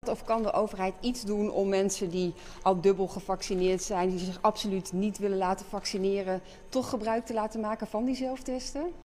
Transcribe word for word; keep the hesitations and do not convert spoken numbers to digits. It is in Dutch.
Of kan de overheid iets doen om mensen die al dubbel gevaccineerd zijn, die zich absoluut niet willen laten vaccineren, toch gebruik te laten maken van die zelftesten?